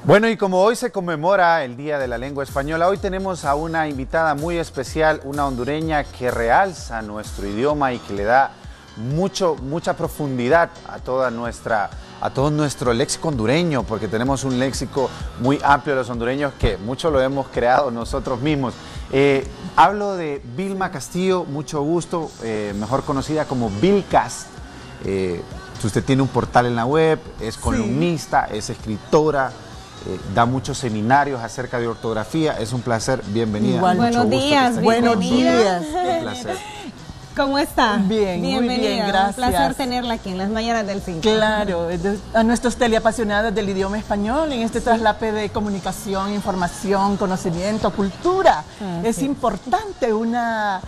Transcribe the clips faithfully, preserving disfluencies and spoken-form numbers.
Bueno, y como hoy se conmemora el Día de la Lengua Española, hoy tenemos a una invitada muy especial, una hondureña que realza nuestro idioma y que le da mucho, mucha profundidad a, toda nuestra, a todo nuestro léxico hondureño, porque tenemos un léxico muy amplio de los hondureños que mucho lo hemos creado nosotros mismos. Eh, hablo de Vilma Castillo, mucho gusto, eh, mejor conocida como Vilcast. Eh, usted tiene un portal en la web, es columnista, sí. es escritora. Eh, da muchos seminarios acerca de ortografía. Es un placer, bienvenida. Igual, buenos días, buenos días. Un placer. ¿Cómo está? Bien, bienvenida. Muy bien, gracias. Un placer tenerla aquí en las mañanas del cinco. Claro, a nuestros teleapasionados del idioma español en este traslape de comunicación, información, conocimiento, cultura. Ah, es sí. importante una...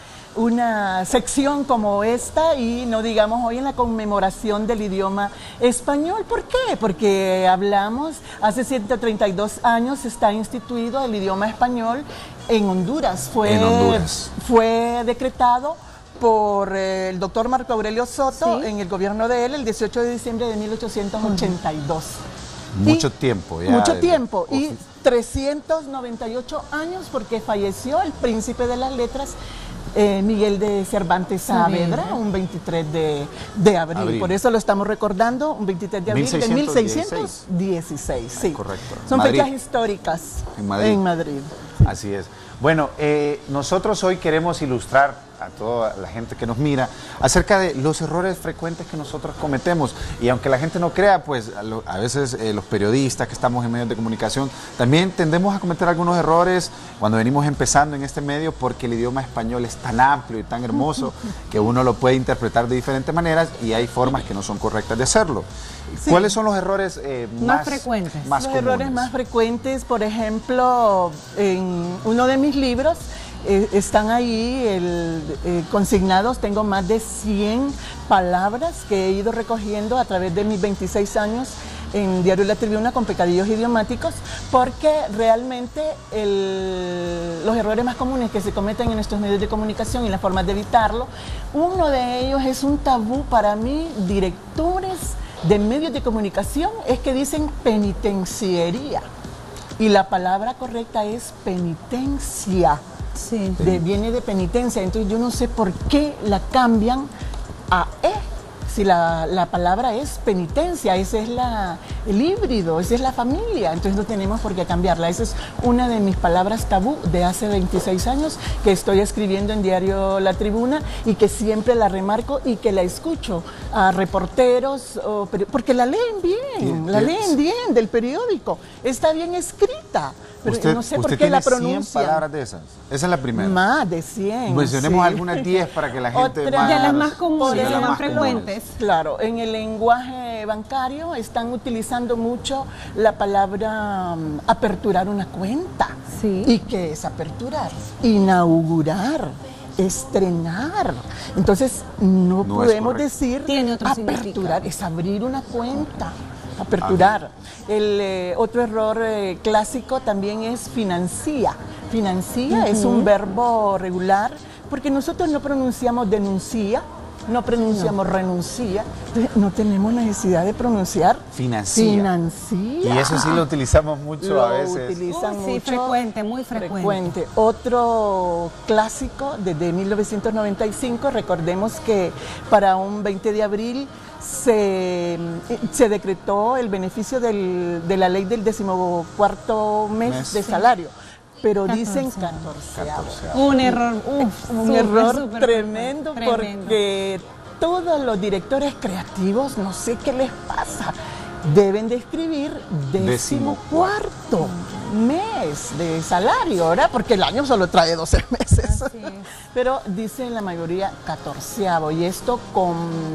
una sección como esta y no digamos hoy en la conmemoración del idioma español. ¿Por qué? Porque hablamos, hace ciento treinta y dos años está instituido el idioma español en Honduras. Fue, en Honduras. Fue decretado por eh, el doctor Marco Aurelio Soto, ¿sí? en el gobierno de él, el dieciocho de diciembre de mil ochocientos ochenta y dos. Mucho y, tiempo. Ya mucho de, tiempo. de, y trescientos noventa y ocho años porque falleció el príncipe de las letras, Eh, Miguel de Cervantes Saavedra, un veintitrés de abril. abril. Por eso lo estamos recordando, un veintitrés de abril de mil seiscientos dieciséis. Sí. Correcto. Son Madrid. fechas históricas en Madrid. En Madrid sí. Así es. Bueno, eh, nosotros hoy queremos ilustrar a toda la gente que nos mira acerca de los errores frecuentes que nosotros cometemos. Y aunque la gente no crea, pues a, lo, a veces eh, los periodistas que estamos en medios de comunicación también tendemos a cometer algunos errores cuando venimos empezando en este medio, porque el idioma español es tan amplio y tan hermoso que uno lo puede interpretar de diferentes maneras y hay formas que no son correctas de hacerlo. Sí. ¿Cuáles son los errores eh, más, más frecuentes? Más los comunes? errores más frecuentes, por ejemplo, en uno de mis libros, Eh, están ahí el, eh, consignados, tengo más de cien palabras que he ido recogiendo a través de mis veintiséis años en Diario La Tribuna con pecadillos idiomáticos, porque realmente el, los errores más comunes que se cometen en estos medios de comunicación y las formas de evitarlo, uno de ellos es un tabú para mí, directores de medios de comunicación, es que dicen penitenciaría y la palabra correcta es penitencia. Sí. De, viene de penitencia, entonces yo no sé por qué la cambian a E, si la, la palabra es penitencia, ese es la, el híbrido, esa es la familia, entonces no tenemos por qué cambiarla. Esa es una de mis palabras tabú de hace veintiséis años que estoy escribiendo en Diario La Tribuna y que siempre la remarco y que la escucho a reporteros, o, porque la leen bien, la leen bien del periódico, está bien escrita. Pero usted, no sé usted por qué la pronuncia. cien palabras de esas. Esa es la primera. Más de cien. Mencionemos sí. algunas diez para que la gente Otra, más, de las más comunes, de de las las más frecuentes. comunes. Claro, en el lenguaje bancario están utilizando mucho la palabra um, aperturar una cuenta. Sí. ¿Y qué es aperturar? Inaugurar. Estrenar. Entonces no, no podemos decir Tiene otro aperturar, es abrir una cuenta. Aperturar. El eh, otro error eh, clásico también es financia. Financia uh-huh. es un verbo regular porque nosotros no pronunciamos denuncia, no pronunciamos no. renuncia, no tenemos necesidad de pronunciar financia. Financia. Y eso sí lo utilizamos mucho lo a veces. Utilizan uh, sí, mucho, frecuente, muy frecuente. frecuente. Otro clásico desde mil novecientos noventa y cinco, recordemos que para un veinte de abril Se, se decretó el beneficio del, de la ley del decimocuarto mes, mes de salario, pero catorce. Dicen catorce. Un error, uf, un super, error super tremendo, tremendo porque todos los directores creativos, no sé qué les pasa, deben de escribir decimocuarto mes de salario, ¿verdad? Porque el año solo trae doce meses. Pero dicen la mayoría catorceavo, y esto con...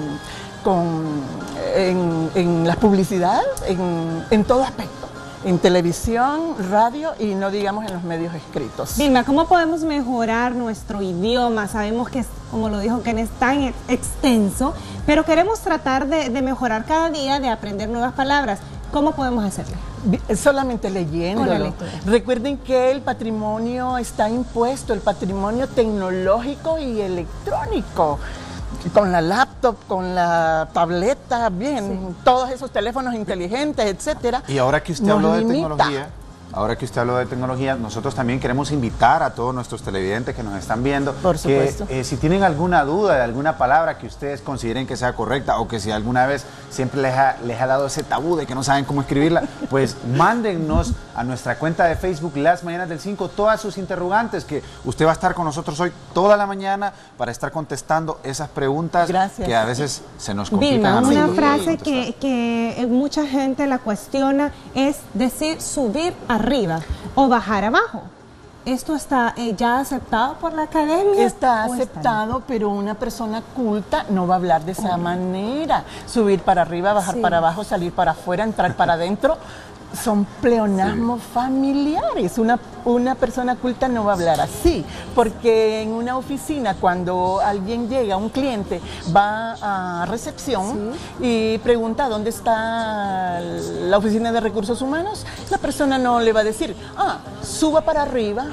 Con, en, en la publicidad, en, en todo aspecto, en televisión, radio y no digamos en los medios escritos. Vilma, ¿cómo podemos mejorar nuestro idioma? Sabemos que, es, como lo dijo Ken, es tan extenso, pero queremos tratar de, de mejorar cada día, de aprender nuevas palabras. ¿Cómo podemos hacerlo? Solamente leyéndolo. Recuerden que el patrimonio está impuesto, el patrimonio tecnológico y electrónico. con la laptop, con la tableta, bien, sí. todos esos teléfonos inteligentes, etcétera. Y ahora que usted habló de tecnología, ahora que usted habló de tecnología, nosotros también queremos invitar a todos nuestros televidentes que nos están viendo, por supuesto, que eh, si tienen alguna duda de alguna palabra que ustedes consideren que sea correcta o que si alguna vez siempre les ha, les ha dado ese tabú de que no saben cómo escribirla, pues mándennos a nuestra cuenta de Facebook Las Mañanas del cinco todas sus interrogantes, que usted va a estar con nosotros hoy toda la mañana para estar contestando esas preguntas. Gracias. Que a veces se nos complican. Vilma, a una nosotros frase que, que mucha gente la cuestiona es decir subir arriba o bajar abajo. ¿Esto está eh, ya aceptado por la academia? Está aceptado, está pero una persona culta no va a hablar de esa manera. Subir para arriba, bajar sí. para abajo, salir para afuera, entrar para adentro. Son pleonasmos sí. familiares. Una, una persona culta no va a hablar así, porque en una oficina, cuando alguien llega, un cliente va a recepción sí. y pregunta dónde está la oficina de recursos humanos, la persona no le va a decir, ah, suba para arriba.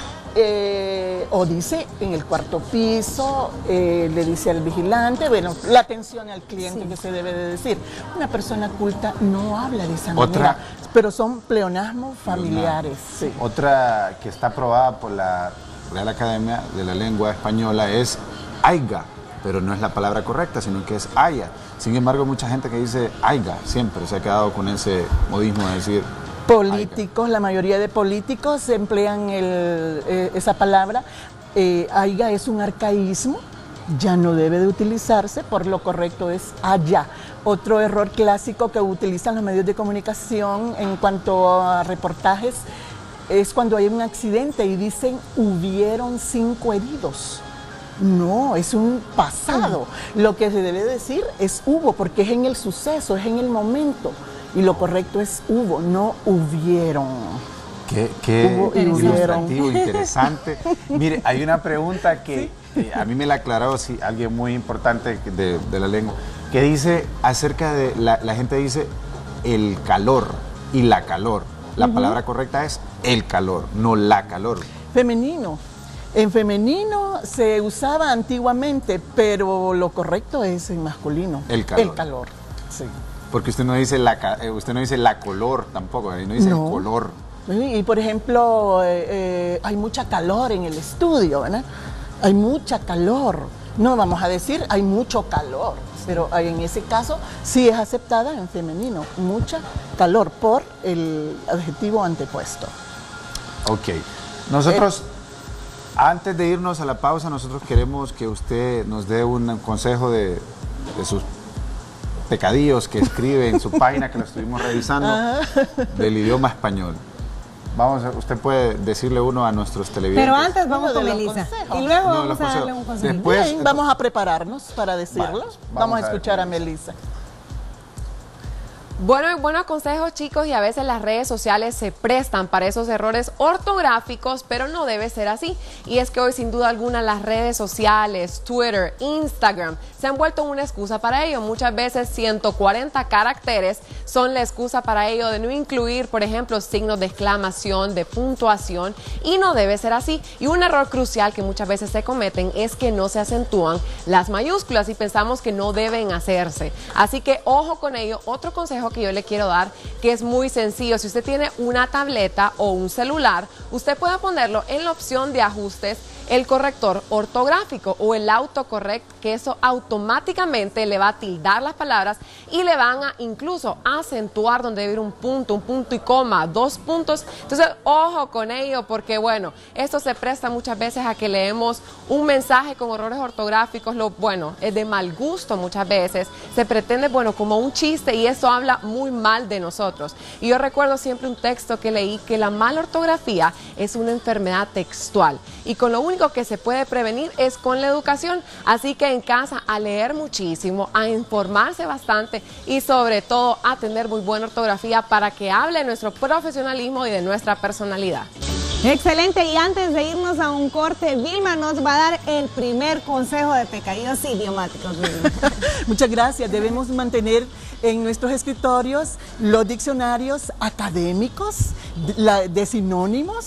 Eh, o dice en el cuarto piso, eh, le dice al vigilante, bueno, la atención al cliente sí. que se debe de decir. Una persona culta no habla de esa Otra, manera, pero son pleonasmos familiares. Sí. Otra que está aprobada por la Real Academia de la Lengua Española es aiga, pero no es la palabra correcta, sino que es haya. Sin embargo, hay mucha gente que dice aiga, siempre se ha quedado con ese modismo de decir políticos, la mayoría de políticos emplean el, eh, esa palabra. Eh, aiga es un arcaísmo, ya no debe de utilizarse, por lo correcto es allá. Otro error clásico que utilizan los medios de comunicación en cuanto a reportajes es cuando hay un accidente y dicen hubieron cinco heridos. No, es un pasado. Lo que se debe decir es hubo, porque es en el suceso, es en el momento. Y lo correcto es hubo, no hubieron. Qué, qué ilustrativo, interesante. Mire, hay una pregunta que ¿sí? eh, a mí me la aclaró sí, alguien muy importante de, de la lengua, que dice acerca de, la, la gente dice el calor y la calor. La uh-huh. palabra correcta es el calor, no la calor. Femenino. En femenino se usaba antiguamente, pero lo correcto es en masculino. El calor. El calor, sí. Porque usted no dice la, usted no dice la color tampoco, no dice no. el color. Y por ejemplo, eh, eh, hay mucha calor en el estudio, ¿verdad? Hay mucha calor. No vamos a decir hay mucho calor, pero en ese caso sí es aceptada en femenino, mucha calor por el adjetivo antepuesto. Ok. Nosotros, eh, antes de irnos a la pausa, nosotros queremos que usted nos dé un consejo de, de sus pecadillos que escribe en su página, que lo estuvimos revisando, del idioma español. Vamos, a, usted puede decirle uno a nuestros televidentes. Pero antes vamos con Melissa. Y luego no, vamos a darle un consejo. Después, Bien, vamos a prepararnos para decirlos. Vale, vamos, vamos a escuchar a, a Melissa. Bueno, y buenos consejos, chicos, y a veces las redes sociales se prestan para esos errores ortográficos, pero no debe ser así. Y es que hoy, sin duda alguna, las redes sociales, Twitter, Instagram, se han vuelto una excusa para ello. Muchas veces ciento cuarenta caracteres son la excusa para ello de no incluir, por ejemplo, signos de exclamación, de puntuación, y no debe ser así. Y un error crucial que muchas veces se cometen es que no se acentúan las mayúsculas y pensamos que no deben hacerse. Así que ojo con ello. Otro consejo que yo le quiero dar, que es muy sencillo: si usted tiene una tableta o un celular, usted puede ponerlo en la opción de ajustes el corrector ortográfico o el autocorrect, que eso automáticamente le va a tildar las palabras y le van a incluso acentuar donde debe ir un punto, un punto y coma, dos puntos. Entonces, ojo con ello, porque bueno, esto se presta muchas veces a que leemos un mensaje con errores ortográficos, lo bueno, es de mal gusto muchas veces, se pretende, bueno, como un chiste, y eso habla muy mal de nosotros. Y yo recuerdo siempre un texto que leí, que la mala ortografía es una enfermedad textual, y con lo único que se puede prevenir es con la educación. Así que en casa, a leer muchísimo, a informarse bastante y sobre todo a tener muy buena ortografía para que hable de nuestro profesionalismo y de nuestra personalidad. Excelente, y antes de irnos a un corte, Vilma nos va a dar el primer consejo de pecadillos idiomáticos. Muchas gracias. Debemos mantener en nuestros escritorios los diccionarios académicos de sinónimos,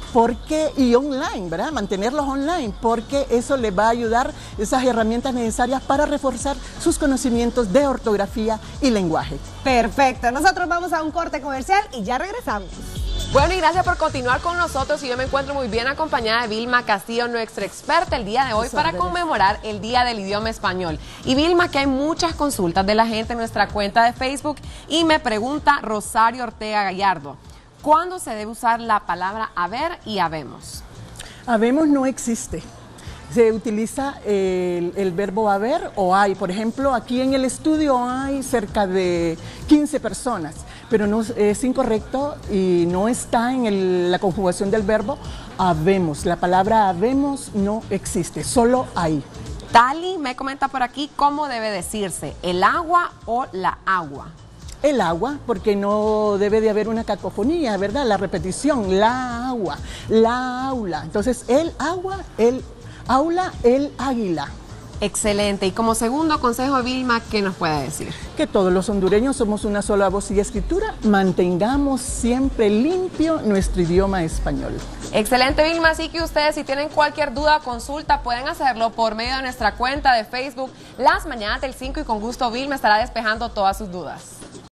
porque, y online, ¿verdad? Mantenerlos online, porque eso les va a ayudar esas herramientas necesarias para reforzar sus conocimientos de ortografía y lenguaje. Perfecto, nosotros vamos a un corte comercial y ya regresamos. Bueno, y gracias por continuar con nosotros. Y yo me encuentro muy bien acompañada de Vilma Castillo, nuestra experta el día de hoy para conmemorar el Día del Idioma Español. Y Vilma, que hay muchas consultas de la gente en nuestra cuenta de Facebook y me pregunta Rosario Ortega Gallardo, ¿cuándo se debe usar la palabra haber y habemos? Habemos no existe. Se utiliza el, el verbo haber o hay. Por ejemplo, aquí en el estudio hay cerca de quince personas, pero no es incorrecto y no está en el, la conjugación del verbo habemos. La palabra habemos no existe, solo hay. Tali me comenta por aquí cómo debe decirse, el agua o la agua. El agua, porque no debe de haber una cacofonía, ¿verdad? La repetición, la agua, la aula. Entonces, el agua, el aula, el águila. Excelente. Y como segundo consejo, Vilma, ¿qué nos puede decir? Que todos los hondureños somos una sola voz y escritura. Mantengamos siempre limpio nuestro idioma español. Excelente, Vilma. Así que ustedes, si tienen cualquier duda o consulta, pueden hacerlo por medio de nuestra cuenta de Facebook Las Mañanas del cinco y con gusto Vilma estará despejando todas sus dudas.